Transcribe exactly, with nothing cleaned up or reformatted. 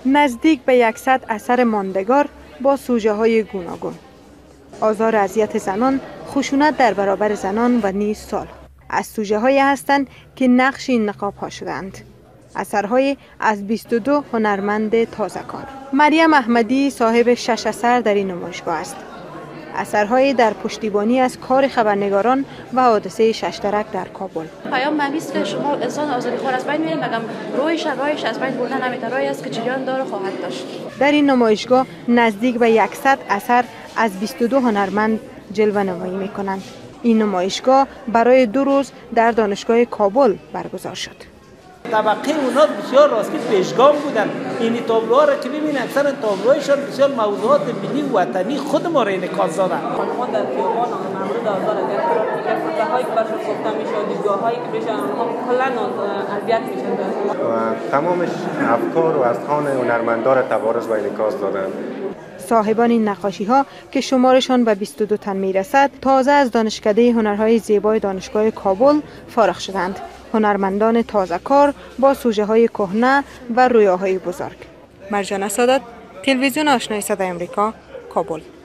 نزدیک به صد اثر ماندگار با سوژه های گوناگون. آزار اذیت زنان، خشونت در برابر زنان و نیز صلح از سوژه هایی هستند که نقش این نقاب ها شدند. اثرهای از بیست و دو هنرمند تازه‌کار. مریم احمدی صاحب شش اثر در این نمایشگاه است. اثرهای در پشتیبانی از کار خبرنگاران و حادثه ششترک در کابل. پیام مهمیست که شما انسان آزادی خواه از بین میرین، مگم رویش رایش از بین بردن نمیتونه، رای است که جریان داره خواهد داشت. در این نمایشگاه نزدیک به صد اثر از بیست و دو هنرمند جلوه نمایی میکنند. این نمایشگاه برای دو روز در دانشگاه کابل برگزار شد. طبقه اونا بسیار راستی پیشگام بودن. این تابلوها را که ببینید اکثر تابلوهایشان بسیار موضوعات ملی و وطنی خود ما را انعکاس دادن. خانمان در خیابان مورد آزار اذیت قرار میگیرن، فتوحهایی که برشون گفته میشه، دیدگاه‌هایی که بهشون کلا اذیت میشن و تمامش افکار و اذهان هنرمندان را تبارز و انعکاس دادن. صاحبان این نقاشی ها که شمارشان به بیست و دو تن می رسد تازه از دانشکده هنرهای زیبای دانشگاه کابل فارغ شدند. هنرمندان تازه کار با سوژه های کهنه و رویاهای بزرگ. مرجان سادات، تلویزیون آشنای صدای آمریکا، کابل.